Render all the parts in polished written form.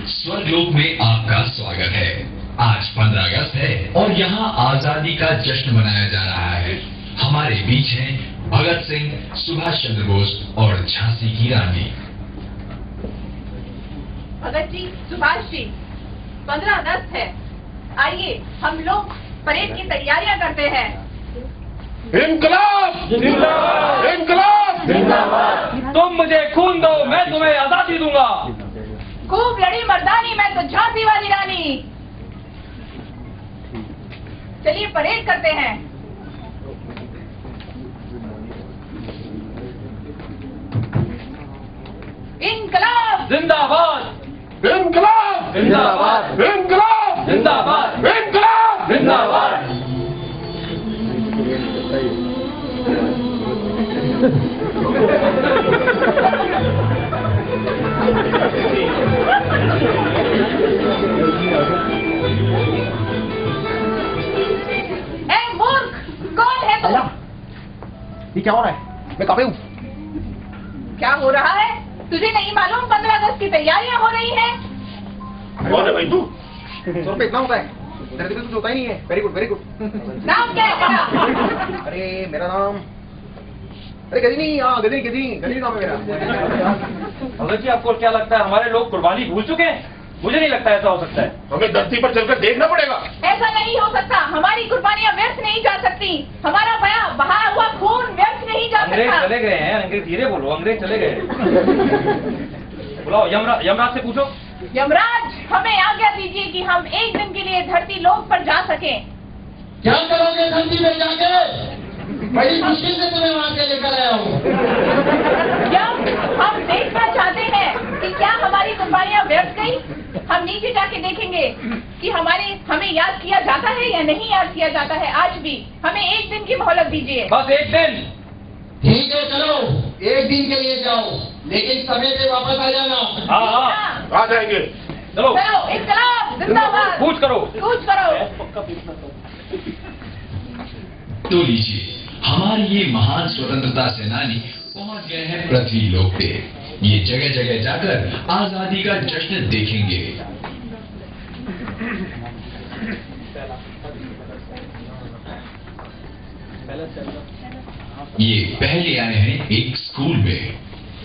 स्वर्गलोक में आपका स्वागत है। आज 15 अगस्त है और यहाँ आजादी का जश्न मनाया जा रहा है। हमारे बीच हैं भगत सिंह, सुभाष चंद्र बोस और झांसी की रानी। भगत जी, सुभाष जी, 15 अगस्त है। आइए हम लोग परेड की तैयारियां करते हैं। इनकलाब जिंदाबाद, इनकलाब जिंदाबाद। तुम मुझे खून दो, मैं तुम्हें आजादी दूंगा। खूब लड़ी मर्दानी, मैं तो झांसी वाली रानी। चलिए परेड करते हैं। इनकलाब जिंदाबाद, इनकलाब जिंदाबाद, इनकलाब जिंदाबाद, इनकलाब जिंदाबाद। ए मूर्ख, कौन है तू? ये क्या हो रहा है? मैं कहाँ पे हूँ? क्या हो रहा है? तुझे नहीं मालूम 15 अगस्त की तैयारियां हो रही हैं? कौन है भाई तू? 100 रुपये इतना होता है? धरती पे कुछ होता ही नहीं है। Very good, very good. नाम क्या है तेरा? अरे मेरा नाम, अरे गजनी, हाँ गजनी गजनी गजनी नाम है मेरा। भगत जी, आपको क्या लगता है हमारे लोग कुर्बानी भूल चुके हैं? मुझे नहीं लगता ऐसा हो सकता है। हमें धरती पर चलकर देखना पड़ेगा। ऐसा नहीं हो सकता। हमारी कुर्बानियां व्यर्थ नहीं जा सकती। हमारा बहा हुआ खून व्यर्थ नहीं जा अंग्रेज सकता। चले गए हैं। अंग्रेज, धीरे बोलो, अंग्रेज चले गए। बुलाओ यमराज से पूछो। यमराज, हमें आज्ञा दीजिए कि हम एक दिन के लिए धरती लोक पर जा सकें। क्या करोगे धरती में जाके? बड़ी मुश्किल से तुम्हें वहाँ से लेकर आया हूँ। क्या हम देखना चाहते हैं कि क्या हमारी कुर्बानियां व्यर्थ गई? हम नीचे जाके देखेंगे कि हमें याद किया जाता है या नहीं याद किया जाता है। आज भी हमें एक दिन की मोहलत दीजिए। बस एक दिन। ठीक है, चलो एक दिन के लिए जाओ, लेकिन समय पे वापस आ जाना। हाँ हाँ, आ जाएंगे। चलो चलो, इनकलाब जिंदाबाद। कूच करो, कूच करो। तो लीजिए, हमारे ये महान स्वतंत्रता सेनानी पहुंच गए हैं पृथ्वी लोक पे। ये जगह जगह जाकर आजादी का जश्न देखेंगे। ये पहले आए हैं एक स्कूल में।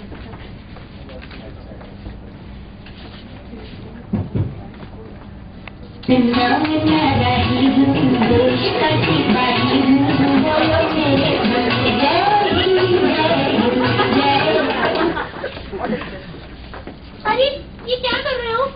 अरे ये क्या कर रहे हो?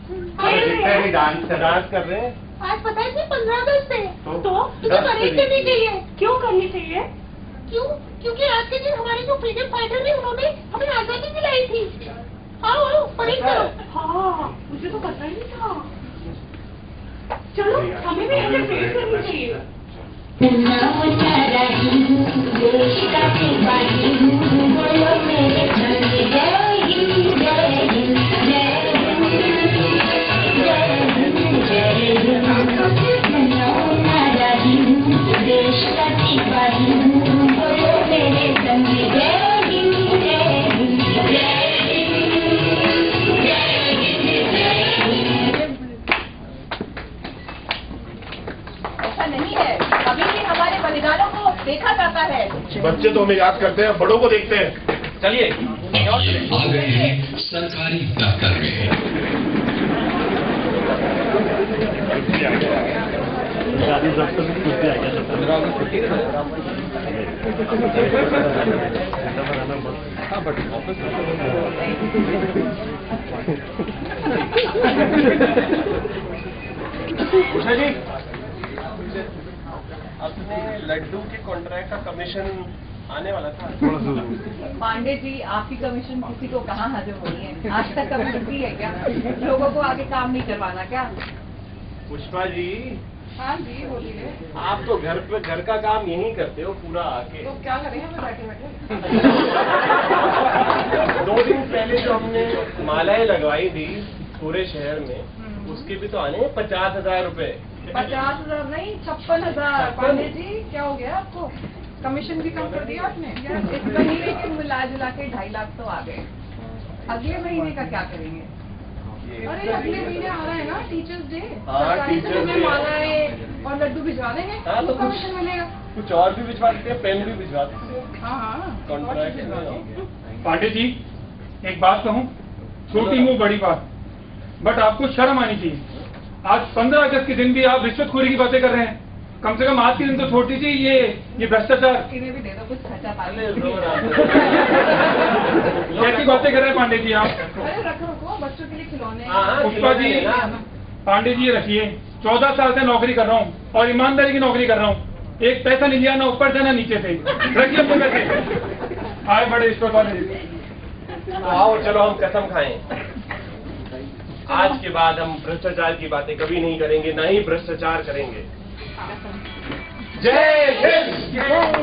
डांस कर रहे हैं। आज पता है कि 15 अगस्त है। तो तुझे परेड करनी चाहिए। क्यों करनी चाहिए? क्यों? क्योंकि आज के दिन हमारे जो फ्रीडम फाइटर थे उन्होंने हमें आजादी दिलाई थी। आओ आओ परेड करो। हाँ, मुझे तो पता ही नहीं था। चलो, हमें भी ऐसे परेड करनी चाहिए। ऐसा नहीं है, अभी भी हमारे बलिदानों को देखा जाता है। बच्चे तो हमें याद करते हैं, बड़ों को देखते हैं। चलिए। अब ये आ गए हैं सरकारी दफ्तर में। उषा जी, अपने लड्डू के कॉन्ट्रैक्ट का कमीशन आने वाला था। पांडे जी, आपकी कमीशन किसी को कहाँ हाजिर होनी है? आज तक कभी होती है क्या? लोगों को आगे काम नहीं करवाना क्या? पुष्पा जी, हाँ जी, बोलिए। आप तो घर का काम यही करते हो पूरा आके। तो क्या करें हमें बैठे बैठे? 2 दिन पहले जो हमने मालाएं लगवाई थी पूरे शहर में, उसके भी तो आने हैं 50,000 रुपए। 50,000 नहीं, 56,000। पांडे जी, क्या हो गया आपको? कमीशन भी कम कर दिया आपने? इस महीने के मिला जुला के 2.5 लाख तो आ गए। अगले महीने का क्या करेंगे? अरे अगले महीने आ रहा है ना टीचर्स डे। हाँ, टीचर्स डे। मालाएं और लड्डू भिजवा देंगे। हाँ, तो कमीशन मिलेगा। कुछ और भी भिजवा देते हैं, पेन भी भिजवा देते हैं। हाँ कॉन्ट्रैक्ट। पांडे जी, एक बात कहूँ, छोटी मुंह बड़ी बात, बट आपको शर्म आनी चाहिए। आज 15 अगस्त के दिन भी आप रिश्वतखोरी की बातें कर रहे हैं। कम से कम आज के दिन तो छोड़ दीजिए ये भ्रष्टाचार। इन्हें भी दे दो कुछ खर्चा पानी। कैसी बातें कर रहे हैं पांडे जी आप? अरे रखो बच्चों के लिए खिलौने। पुष्पा जी, पांडे जी रखिए, 14 साल से नौकरी कर रहा हूँ और ईमानदारी की नौकरी कर रहा हूँ। एक पैसा नहीं लिया, ना ऊपर से ना नीचे से। रखिए अपने पैसे। आए बड़े रिश्वत वाले। आओ चलो हम कसम खाएं, आज के बाद हम भ्रष्टाचार की बातें कभी नहीं करेंगे, ना ही भ्रष्टाचार करेंगे। जय हिंद।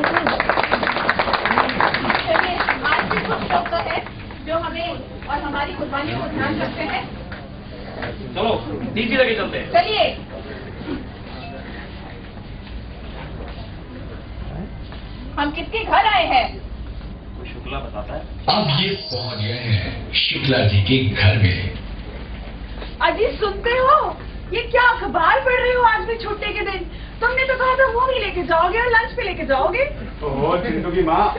चलिए आज भी कुछ लोग तो है जो हमें और हमारी कुर्बानियों को ध्यान रखते हैं। चलो डीजी लगे चलते हैं। चलिए हम किसके घर आए हैं? कोई शुक्ला बताता है। अब ये पहुंच गए हैं शुक्ला जी के घर में। अजी सुनते हो? ये क्या अखबार पढ़ रहे हो आज भी छुट्टी के दिन? तुमने तो कहा था मूवी लेके जाओगे और लंच पे लेके जाओगे। ओहो चिंटू की माँ,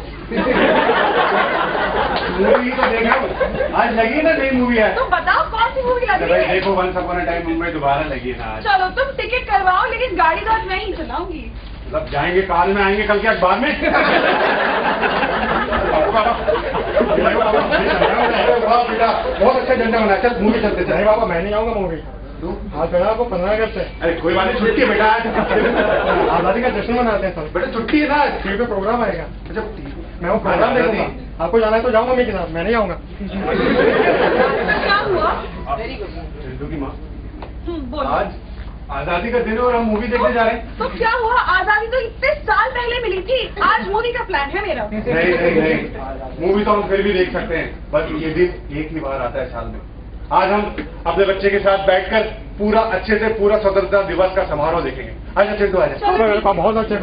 मूवी तो देखा, आज लगी ना नई मूवी है। तुम बताओ कौन सी मूवी लगी है? देखो once upon a time Mumbai दोबारा लगी है ना आज। चलो तुम टिकट करवाओ, लेकिन गाड़ी तो आज मैं ही चलाऊंगी। मतलब जाएंगे कार में, आएंगे कल के अखबार में। वाह बेटा, बहुत अच्छा झंडा बना। चल मूवी चलते चले। बाबा मैं नहीं आऊंगा मूवी। आज बेटा आपको 15 अगस्त है। अरे कोई बात नहीं, छुट्टी है बेटा। आजादी का जश्न मनाते हैं सब। बेटा छुट्टी है ना, टीवी पे प्रोग्राम आएगा। अच्छा मैं वो प्रोग्राम देखूंगा। आपको जाना है तो जाऊंगा मम्मी के साथ, मैं नहीं आऊंगा। क्या हुआ? चिंटू की माँ, बोलो। आज आजादी का दिन है और हम मूवी देखने जा रहे हैं। तो क्या हुआ? आजादी तो इतने साल पहले मिली थी। आज मूवी का प्लान है मेरा। नहीं, मूवी तो हम फिर भी देख सकते हैं, बस ये दिन एक ही बार आता है साल में। आज हम अपने बच्चे के साथ बैठकर पूरा अच्छे से पूरा स्वतंत्रता दिवस का समारोह देखेंगे। आजा चिंटू आजा। बहुत अच्छे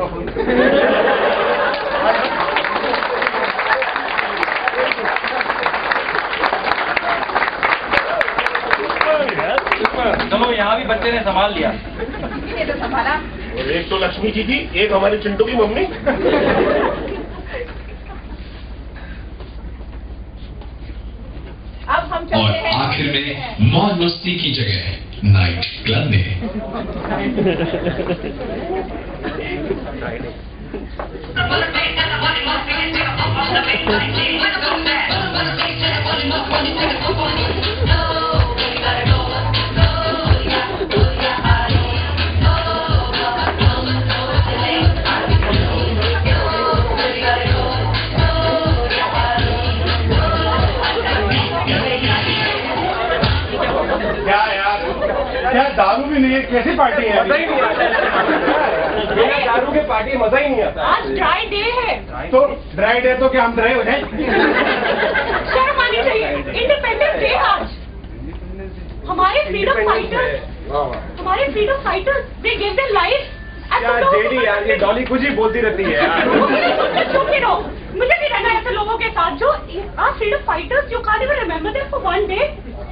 चलो यहाँ भी बच्चे ने संभाल लिया। किसने तो संभाला? और एक तो लक्ष्मी जी थी, एक हमारे चिंटू की मम्मी। अब हम और चलते हैं आखिर में मौज मस्ती की जगह नाइट क्लब में। क्या दारू भी नहीं है? कैसी पार्टी है? मजा ही नहीं आता। बिना दारू के पार्टी मजा ही नहीं आता। आज ड्राई डे है। तो ड्राई डे तो क्या हम ड्राई हो जाए? शर्म आनी चाहिए। इंडिपेंडेंस डे आज। हमारे freedom fighters they give their life. क्या जेडी यार, ये डॉली कुछ ही बोलती रहती है यार। मुझे भी रहना है ऐसे लोगों के साथ जो are freedom fighters you can't even remember them for one day.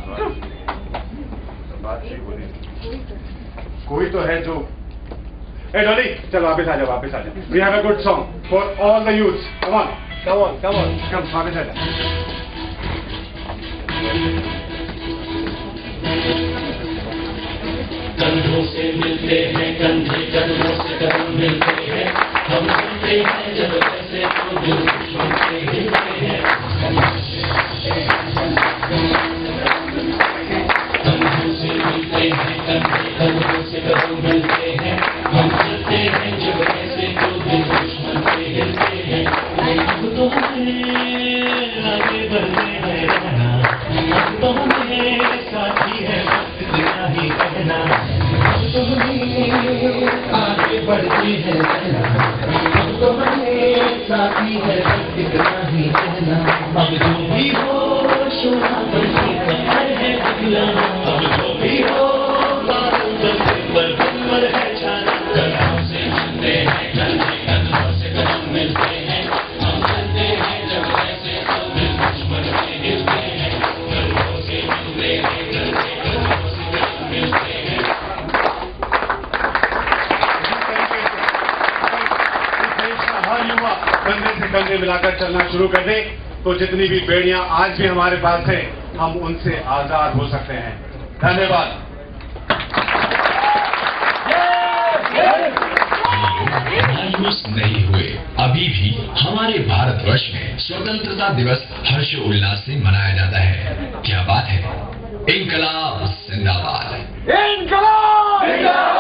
बात सही बोली। कोई तो है जो, ए डॉली चल वापस आ जा, वापस आ जा। We have a good song for all the youths. Come on come on come on, come वापस आ जा। कंधों से मिलते हैं कंधे, कदमों से कदम मिलते हैं, हम मिलते हैं जब ऐसे तो दिल दुश्मन से हिलते हैं। कंधों से मिलते हैं कंधे, कदमों से कदम मिलते हैं, हम मिलते हैं जब ऐसे तो दिल दुश्मन से हिलते हैं। अब तो हमें आगे बढ़ते हैं रहना, अब तो हमें साथी है वक्त इतना ही कहना, अब तो हमें आगे बढ़ते हैं रहना, अब तो हमें साथी है वक्त इतना ही कहना। अब जो भी हो शोभा बल्कि पत्थर है दिखलाना, अब जो भी हो बादल पर कमर है छाना। कदमों से मिलते हैं कंधे, कदमों से कदम मिलते हैं, हम चलते हैं जब ऐसे तो दिल दुश्मन से हिलते हैं। कदमों से मिलते हैं कंधे, गले मिलाकर चलना शुरू कर दें तो जितनी भी बेड़ियां आज भी हमारे पास हैं, हम उनसे आजाद हो सकते हैं। धन्यवाद। मायूस नहीं हुए। अभी भी हमारे भारतवर्ष में स्वतंत्रता दिवस हर्षोल्लास से मनाया जाता है। क्या बात है। इनकलाब जिंदाबाद। इनकलाब जिंदाबाद।